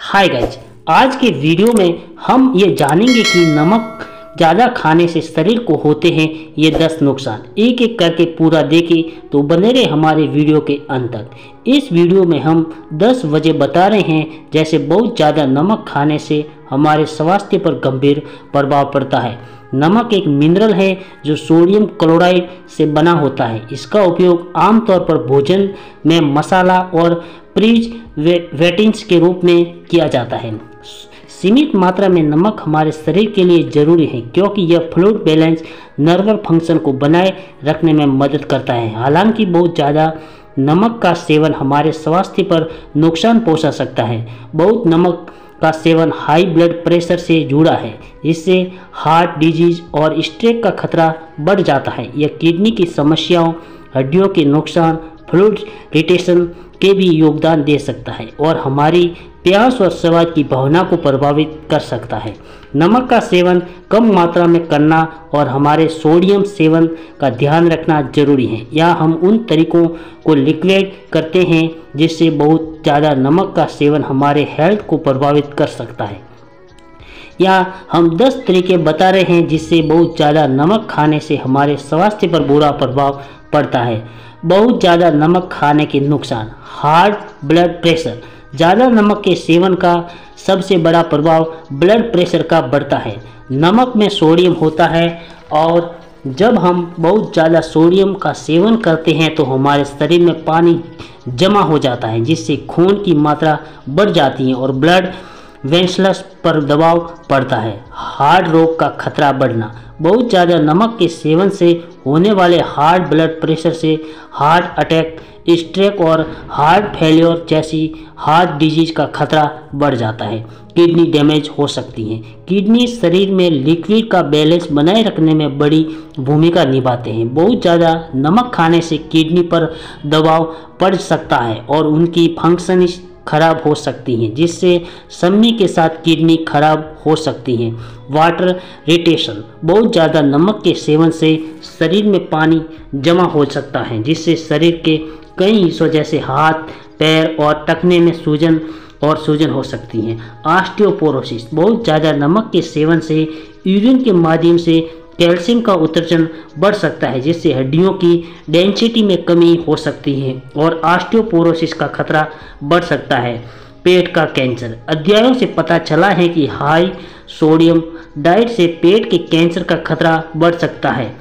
Hi guys, आज के video में हम ये जानेंगे कि नमक ज़्यादा खाने से शरीर को होते हैं ये 10 नुकसान। एक एक करके पूरा देखें तो बने रहे हमारे वीडियो के अंत तक। इस वीडियो में हम 10 वजह बता रहे हैं जैसे बहुत ज़्यादा नमक खाने से हमारे स्वास्थ्य पर गंभीर प्रभाव पड़ता है। नमक एक मिनरल है जो सोडियम क्लोराइड से बना होता है। इसका उपयोग आमतौर पर भोजन में मसाला और प्रिजर्वेटिव्स के रूप में किया जाता है। सीमित मात्रा में नमक हमारे शरीर के लिए जरूरी है क्योंकि यह फ्लूइड बैलेंस नर्वल फंक्शन को बनाए रखने में मदद करता है। हालांकि बहुत ज़्यादा नमक का सेवन हमारे स्वास्थ्य पर नुकसान पहुंचा सकता है। बहुत नमक का सेवन हाई ब्लड प्रेशर से जुड़ा है, इससे हार्ट डिजीज और स्ट्रोक का खतरा बढ़ जाता है। यह किडनी की समस्याओं, हड्डियों के नुकसान, फ्लूइड रिटेंशन के भी योगदान दे सकता है और हमारी प्यास और स्वाद की भावना को प्रभावित कर सकता है। नमक का सेवन कम मात्रा में करना और हमारे सोडियम सेवन का ध्यान रखना जरूरी है। या हम उन तरीकों को लिक्विड करते हैं जिससे बहुत ज़्यादा नमक का सेवन हमारे हेल्थ को प्रभावित कर सकता है। या हम 10 तरीके बता रहे हैं जिससे बहुत ज़्यादा नमक खाने से हमारे स्वास्थ्य पर बुरा प्रभाव पड़ता है। बहुत ज़्यादा नमक खाने के नुकसान। Heart blood pressure. ज़्यादा नमक के सेवन का सबसे बड़ा प्रभाव ब्लड प्रेशर का बढ़ता है। नमक में सोडियम होता है और जब हम बहुत ज़्यादा सोडियम का सेवन करते हैं तो हमारे शरीर में पानी जमा हो जाता है जिससे खून की मात्रा बढ़ जाती है और ब्लड वेसल्स पर दबाव पड़ता है। हार्ट रोग का खतरा बढ़ना। बहुत ज़्यादा नमक के सेवन से होने वाले हार्ट ब्लड प्रेशर से हार्ट अटैक, स्ट्रोक और हार्ट फेलियर जैसी हार्ट डिजीज का खतरा बढ़ जाता है। किडनी डैमेज हो सकती है। किडनी शरीर में लिक्विड का बैलेंस बनाए रखने में बड़ी भूमिका निभाते हैं। बहुत ज़्यादा नमक खाने से किडनी पर दबाव पड़ सकता है और उनकी फंक्शन खराब हो सकती हैं जिससे समय के साथ किडनी खराब हो सकती हैं। Water retention. बहुत ज़्यादा नमक के सेवन से शरीर में पानी जमा हो सकता है जिससे शरीर के कई हिस्सों जैसे हाथ, पैर और टखने में सूजन हो सकती है। ऑस्टियोपोरोसिस। बहुत ज़्यादा नमक के सेवन से यूरिन के माध्यम से कैल्शियम का उत्सर्जन बढ़ सकता है जिससे हड्डियों की डेंसिटी में कमी हो सकती है और ऑस्टियोपोरोसिस का खतरा बढ़ सकता है। पेट का कैंसर। अध्ययनों से पता चला है कि हाई सोडियम डाइट से पेट के कैंसर का खतरा बढ़ सकता है।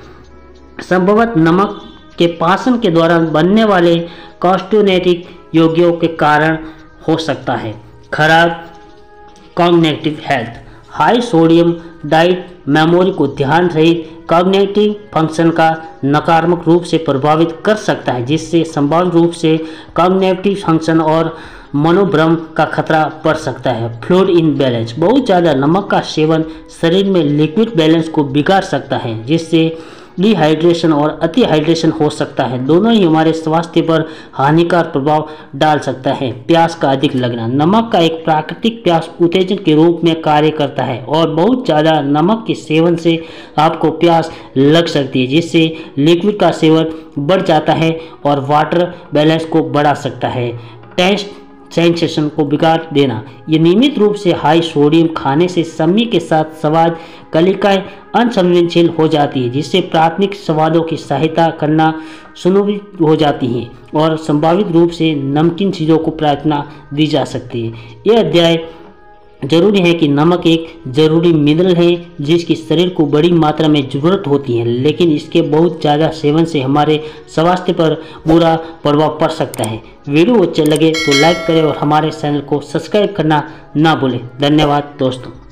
संभवतः नमक के पाचन के दौरान बनने वाले कॉस्टोनेटिक योगियों के कारण हो सकता है। खराब cognitive health. High sodium diet memory को ध्यान रहित कॉग्निटिव फंक्शन का नकारात्मक रूप से प्रभावित कर सकता है जिससे संभावित रूप से कॉग्निटिव फंक्शन और मनोभ्रम का खतरा बढ़ सकता है। Fluid imbalance. बहुत ज़्यादा नमक का सेवन शरीर में लिक्विड बैलेंस को बिगाड़ सकता है जिससे डिहाइड्रेशन और अति हाइड्रेशन हो सकता है। दोनों ही हमारे स्वास्थ्य पर हानिकारक प्रभाव डाल सकता है। प्यास का अधिक लगना। नमक का एक प्राकृतिक प्यास उत्तेजक के रूप में कार्य करता है और बहुत ज़्यादा नमक के सेवन से आपको प्यास लग सकती है जिससे लिक्विड का सेवन बढ़ जाता है और वाटर बैलेंस को बढ़ा सकता है। टेस्ट सेंसेशन को बिगाड़ देना। ये नियमित रूप से हाई सोडियम खाने से समय के साथ स्वाद कलिकाएं अनसंवेदनशील हो जाती है जिससे प्राथमिक स्वादों की सहायता करना सुनिश्चित हो जाती है और संभावित रूप से नमकीन चीज़ों को प्रार्थना दी जा सकती है। यह अध्याय जरूरी है कि नमक एक जरूरी मिनरल है जिसकी शरीर को बड़ी मात्रा में ज़रूरत होती है, लेकिन इसके बहुत ज़्यादा सेवन से हमारे स्वास्थ्य पर बुरा प्रभाव पड़ सकता है। वीडियो अच्छे लगे तो लाइक करें और हमारे चैनल को सब्सक्राइब करना ना भूलें। धन्यवाद दोस्तों।